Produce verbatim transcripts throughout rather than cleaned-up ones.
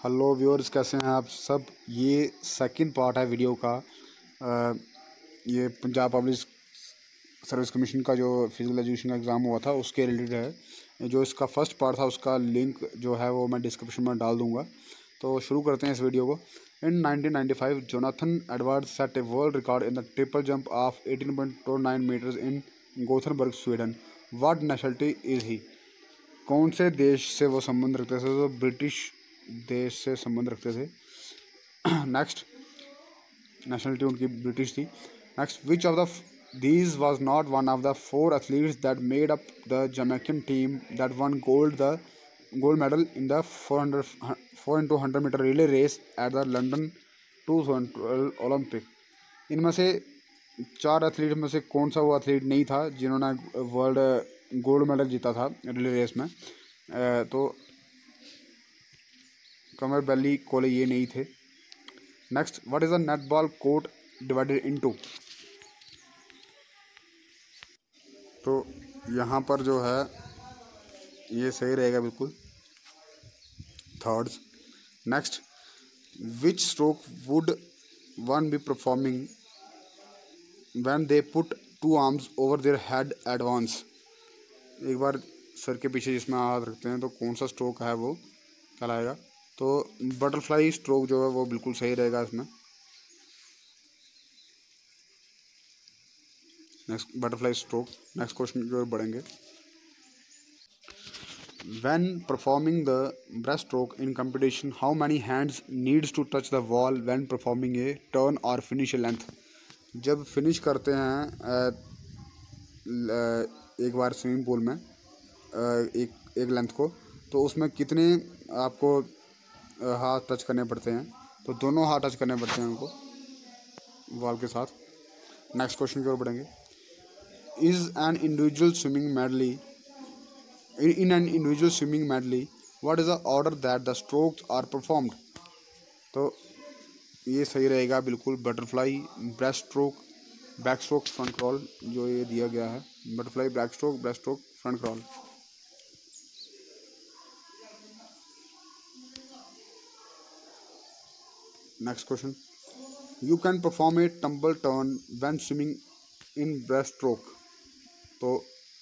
Hello viewers, कैसे हैं आप सब। ये सेकंड पार्ट है वीडियो का। आ, ये पंजाब पब्लिक सर्विस कमीशन का जो फिजिकल एजुकेशन का एग्ज़ाम हुआ था उसके रिलेटेड है। जो इसका फर्स्ट पार्ट था उसका लिंक जो है वो मैं डिस्क्रिप्शन में डाल दूंगा। तो शुरू करते हैं इस वीडियो को। In nineteen ninety five Jonathan Edward set a world record in the triple jump of eighteen point two nine metres in Gothenburg Sweden. What nationality is he. कौन से देश से वो संबंध रखते थे? तो ब्रिटिश देश से संबंध रखते थे। नेक्स्ट, नेशनलिटी उनकी ब्रिटिश थी। Next, which of the these was not one of the four athletes that made up the Jamaican team that won gold the gold medal in the four hundred four into hundred metre relay race at the London two thousand twelve Olympic. इनमें से चार athlete में से कौन सा वो athlete नहीं था जिन्होंने वर्ल्ड गोल्ड मेडल जीता था रिले रेस में? तो कमर बैली कोले ये नहीं थे। Next, what is the netball court divided into? तो यहाँ पर जो है ये सही रहेगा बिल्कुल, thirds. Next, which stroke would one be performing when they put two arms over their head advance? एक बार सर के पीछे जिसमें हाथ रखते हैं तो कौन सा स्ट्रोक है वो कहलाएगा? तो बटरफ्लाई स्ट्रोक जो है वो बिल्कुल सही रहेगा इसमें। Next, butterfly stroke. Next question की ओर बढ़ेंगे। When performing the breaststroke in competition how many hands needs to touch the wall when performing a turn or finish a length? जब फिनिश करते हैं एक बार स्विमिंग पूल में एक एक लेंथ को, तो उसमें कितने आपको हाथ टच करने पड़ते हैं? तो दोनों हाथ टच करने पड़ते हैं उनको वॉल के साथ। नेक्स्ट क्वेश्चन की ओर बढ़ेंगे। Is an individual swimming medley in an individual swimming medley what is the order that the strokes are performed? तो ये सही रहेगा बिल्कुल, butterfly, breaststroke, backstroke, front crawl, जो ये दिया गया है। Butterfly, backstroke, breaststroke, front crawl. Next question, you can perform a tumble turn when swimming in breaststroke? तो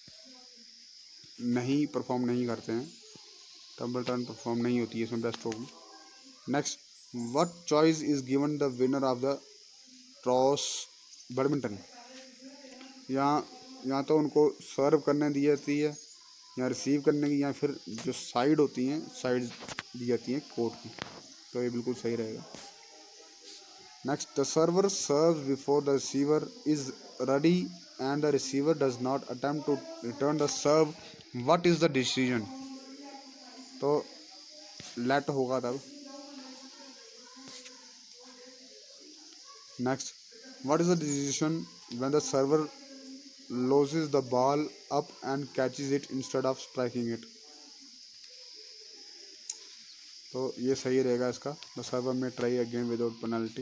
नहीं, परफॉर्म नहीं करते हैं, टम्बल टर्न परफॉर्म नहीं होती है इसमें ब्रेस्ट स्ट्रोक में। Next, what choice is given the winner of the toss badminton? यहाँ यहाँ तो उनको सर्व करने दी जाती है या रिसीव करने की, या फिर जो साइड होती हैं साइड दी जाती हैं कोर्ट की। तो ये बिल्कुल सही रहेगा। Next, the server serves before the receiver is ready and the receiver does not attempt to return the serve, what is the decision? तो लेट होगा तब। Next, what is the decision when the server loses the ball up and catches it instead of striking it? तो ये सही रहेगा इसका, the server may try again without penalty.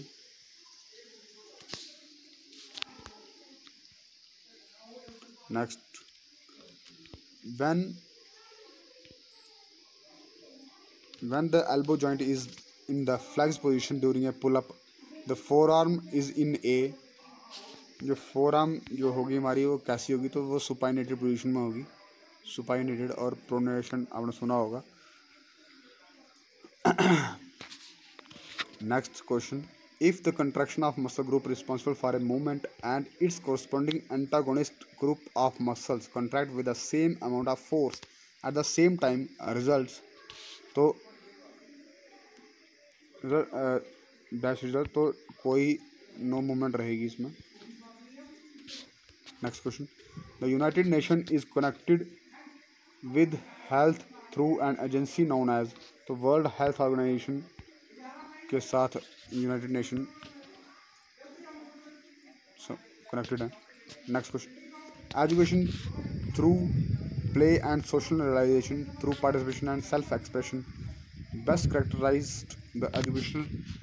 Next, when when the elbow joint is in the flex position during a pull up, the forearm is in a, जो forearm जो होगी हमारी वो कैसी होगी? तो वो सुपाइनेटेड पोजीशन में होगी। सुपाइनेटेड और प्रोनेशन आपने सुना होगा। Next question, if the contraction of muscle group responsible for a movement and its corresponding antagonist group of muscles contract with the same amount of force at the same time results, तो dash result, तो कोई no movement रहेगी इसमें। Next question, the United Nation is connected with health through an agency known as, तो World Health Organization के साथ United Nation connected है। Next question, education through play and social realisation through participation and self expression best characterised the educational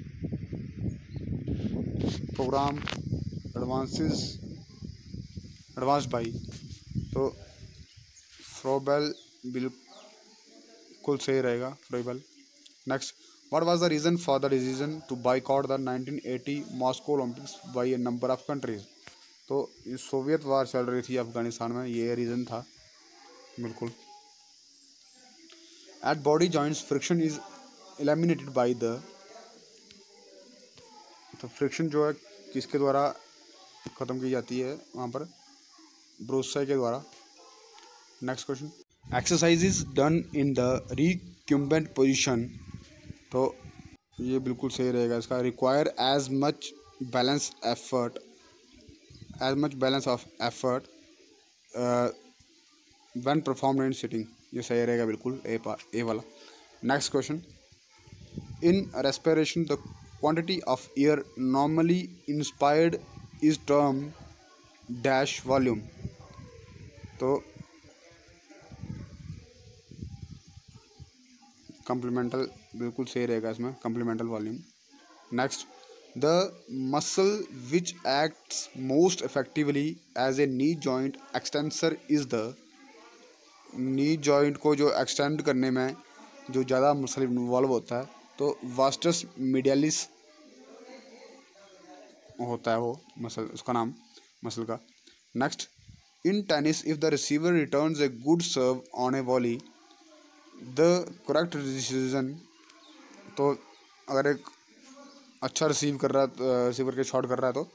programme advances advanced by, तो Froebel बिल्कुल सही रहेगा, Froebel. Next, What was the reason for the decision to boycott the nineteen eighty Moscow Olympics by a number of countries? तो Soviet war चल रही थी अफगानिस्तान में, ये रीज़न था बिल्कुल. At body joints, friction is eliminated by the, तो friction जो है किसके द्वारा ख़त्म की जाती है वहाँ पर, ब्रोसाई के द्वारा. Next question. Exercise is done in the recumbent position, तो ये बिल्कुल सही रहेगा इसका. Require as much balance effort as much balance of effort when performed in sitting, ये सही रहेगा बिल्कुल, ए पा ए वाला. Next question. In respiration the quantity of air normally inspired is term dash volume, तो कम्प्लीमेंटल बिल्कुल सही रहेगा इसमें, complemental volume. Next. The muscle which acts most effectively as a knee joint extensor is the, knee joint को जो extend करने में जो ज़्यादा मसल इन्वॉल्व होता है, तो वास्टस मीडियलिस होता है वो मसल, उसका नाम मसल का. Next. In tennis if the receiver returns a good serve on a volley, the correct decision, तो अगर एक अच्छा रिसीव कर रहा है, रिसीवर के शॉट कर रहा है, तो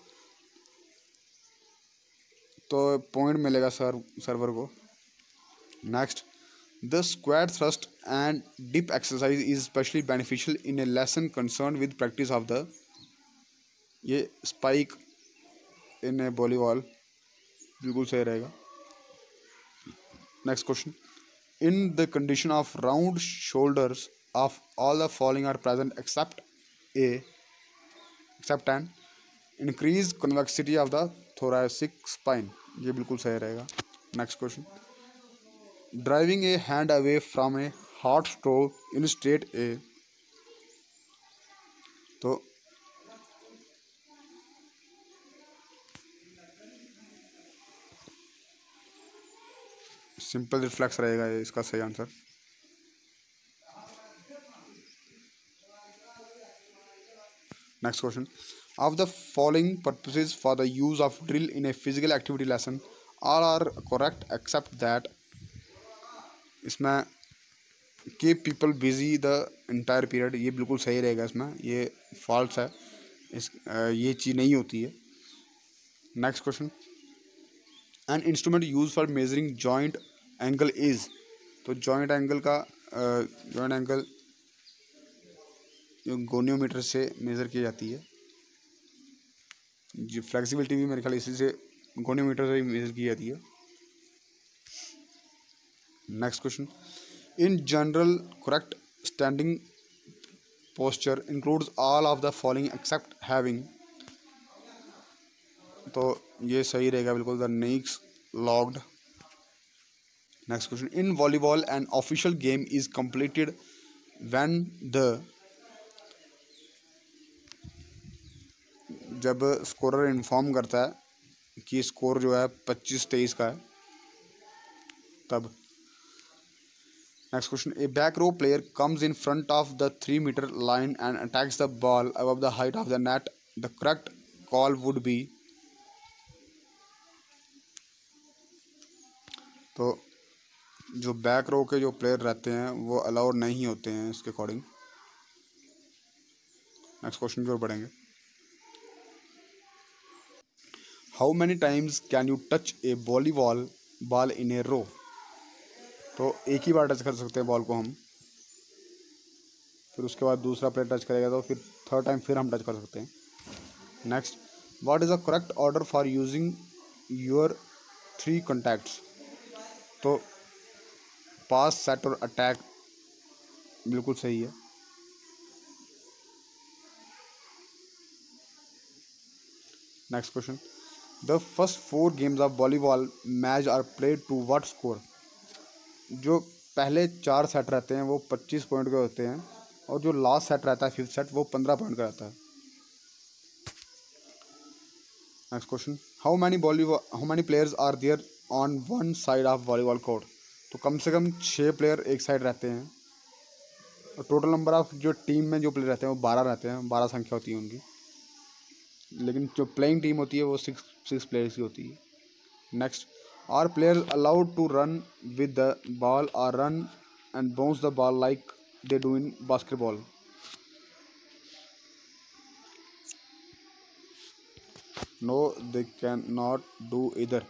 तो पॉइंट मिलेगा सर्व सर्वर को. Next. The squat thrust and dip exercise is specially beneficial in a lesson concern with practice of the, ये स्पाइक इन ए वॉलीबॉल, बिल्कुल सही रहेगा. Next question. In the condition of round shoulders of all the following are present except a except an increased convexity of the thoracic spine, ये बिल्कुल सही रहेगा. Next question. Driving a hand away from a hot stove in state a, तो simple reflex रहेगा ये इसका सही answer. Next question. Of the following purposes for the use of drill in a physical activity lesson all are correct except that, इसमें keep people busy the entire period, ये बिल्कुल सही रहेगा इसमें, ये फॉल्स है, इस ये चीज़ नहीं होती है. Next question. An instrument use for measuring joint angle is, तो जॉइंट एंगल का जॉइंट एंगल जो गोनियोमीटर से मेज़र की जाती है, जो फ्लेक्सिबिलिटी भी मेरे ख्याल इसी से गोनियोमीटर से ही मेज़र की जाती है. Next question. In general correct standing posture includes all of the following except having, तो ये सही रहेगा बिल्कुल, the knees locked. Next question. In volleyball an official game is completed when the, जब स्कोरर इन्फॉर्म करता है कि स्कोर जो है पच्चीस तेईस का है, तब. Next question. A back row player comes in front of the three meter line and attacks the ball above the height of the net, the correct call would be, तो जो बैक रो के जो प्लेयर रहते हैं वो allowed नहीं होते हैं इसके अकॉर्डिंग. नेक्स्ट क्वेश्चन की ओर बढ़ेंगे. How many times can you touch a volleyball ball in a row, तो एक ही बार टच कर सकते हैं बॉल को हम, फिर उसके बाद दूसरा प्लेयर टच करेगा तो फिर थर्ड टाइम फिर हम टच कर सकते हैं. Next. What is the correct order for using your three contacts, तो पास, सेट और अटैक बिल्कुल सही है. Next question. The first four games of volleyball match are played to what score, जो पहले चार सेट रहते हैं वो पच्चीस पॉइंट के होते हैं, और जो लास्ट सेट रहता है फिफ्थ सेट वो पंद्रह पॉइंट का रहता है. Next question. How many volleyball how many players are there on one side of volleyball court, तो कम से कम छः प्लेयर एक साइड रहते हैं. टोटल नंबर ऑफ जो टीम में जो प्लेयर रहते हैं वो बारह रहते हैं, बारह संख्या होती है उनकी, लेकिन जो प्लेइंग टीम होती है वो सिक्स सिक्स प्लेयर्स की होती है। Next, are players allowed to run with the ball और run and bounce the ball like they do in basketball? No, they can not do either.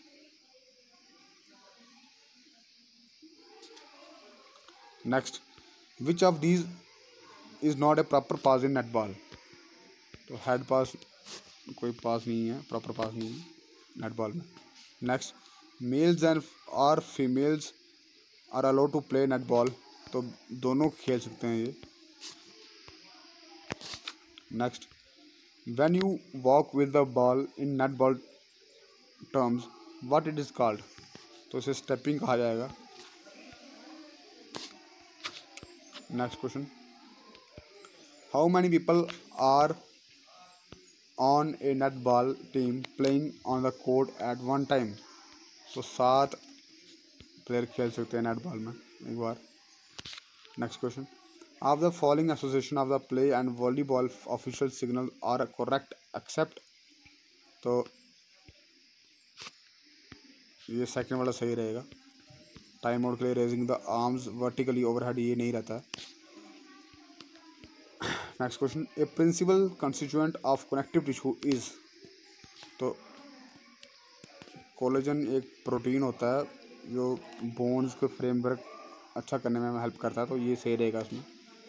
Next, which of these is not a proper pass in net ball? तो head pass कोई pass नहीं है, proper pass नहीं है net ball में। Next, males and और females are allowed to play net ball? तो दोनों खेल सकते हैं ये। Next, when you walk with the ball in net ball terms what it is called? तो इसे स्टेपिंग कहा जाएगा। Next question, how many people are on a net ball team playing on the court at one time? तो सात player खेल सकते हैं net ball में एक बार। Next question, of the following association of the play and volleyball official signal are correct except? तो ये सेकंड वाला सही रहेगा। टाइम आउट के लिए raising the arms vertically overhead ये नहीं रहता है। Next question, a principal constituent of connective tissue is? तो कोलेजन एक प्रोटीन होता है जो बोन्स के फ्रेमवर्क अच्छा करने में हेल्प करता है, तो ये सही रहेगा इसमें।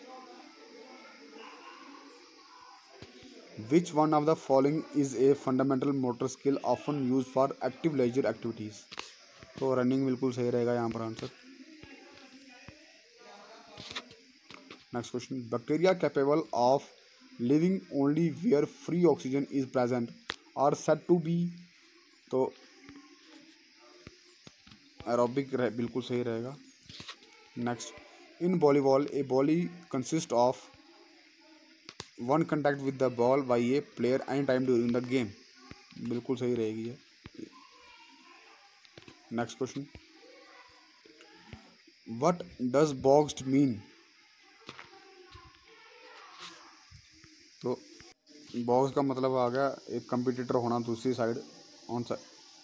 Which one of the following is a fundamental motor skill often use for active leisure activities? तो रनिंग बिल्कुल सही रहेगा यहाँ पर answer. Next question, bacteria capable of living only where free oxygen is present are said to be? तो aerobic रह, बिल्कुल सही रहेगा। Next, in volleyball a volley consist of one contact with the ball by a player any time during the game? बिल्कुल सही रहेगी ये। Next question, what does boxed mean? तो बॉक्स का मतलब आ गया एक कंपटीटर होना दूसरी side on side.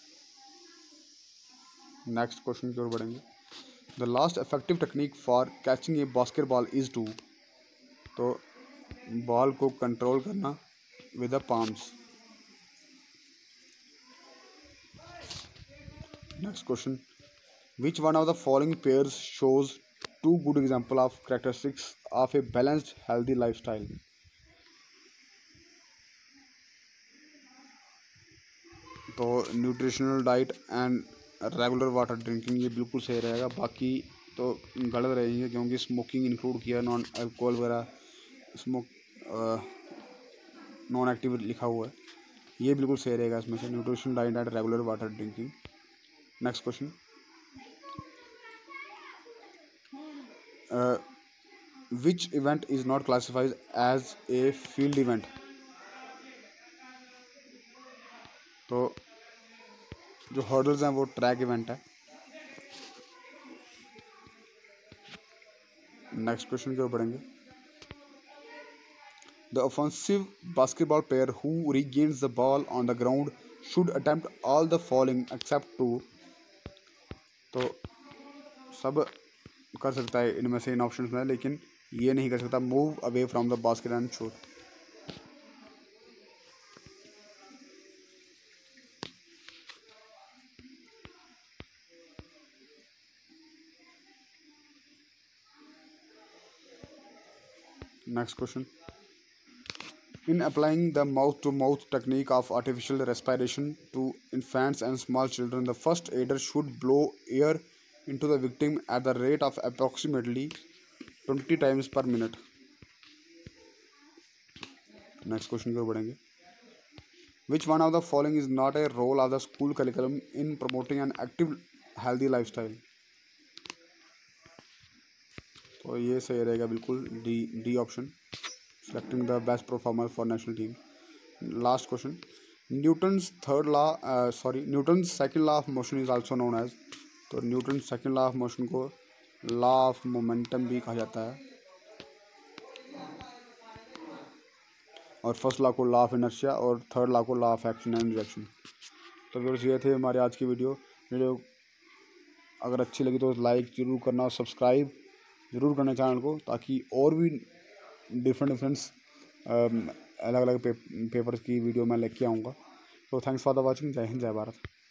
Next question की ओर बढ़ेंगे, the last effective technique for catching a basketball is to? तो बॉल को कंट्रोल करना with the palms. Next question, which one of the following pairs shows two good example of characteristics of a balanced healthy life style? तो nutritional diet and regular water drinking ये बिल्कुल सही रहेगा। बाकी तो गलत रहेंगे क्योंकि स्मोकिंग इंक्लूड किया, नॉन अल्कोहल वगैरह स्मोक नॉन एक्टिव लिखा हुआ है, ये बिल्कुल सही रहेगा इसमें से, nutritional diet and regular water drinking. Next question, which event is not classified as a field event? तो जो हर्डल्स हैं वो ट्रैक इवेंट है। नेक्स्ट क्वेश्चन की ओर बढ़ेंगे, the offensive basketball player who regains the ball on the ground should attempt all the following except to? तो सब कर सकता है इनमें से इन ऑप्शंस में, लेकिन ये नहीं कर सकता, move away from the basket and shoot. Next question, in applying the mouth to mouth technique of artificial respiration to infants and small children, the first aider should blow air into the victim at the rate of approximately twenty times per minute. Next question की ओर बढ़ेंगे, which one of the following is not a role of the school curriculum in promoting an active healthy lifestyle? तो ये सही रहेगा बिल्कुल, D D option, selecting the best performer for national team. Last question, Newton's third law uh, sorry Newton's second law of motion is also known as? तो Newton second law of motion को law of momentum भी कहा जाता है। और first law को law of inertia और third law को law of action and reaction. तो व्यूअर्स ये थे हमारे आज की वीडियो वीडियो अगर अच्छी लगी तो लाइक ज़रूर करना और सब्सक्राइब ज़रूर करना चैनल को, ताकि और भी डिफरेंट डिफरेंट्स अलग अलग पे, पेपर्स की वीडियो मैं लेके आऊँगा। तो थैंक्स फॉर द वॉचिंग। जय हिंद, जय भारत।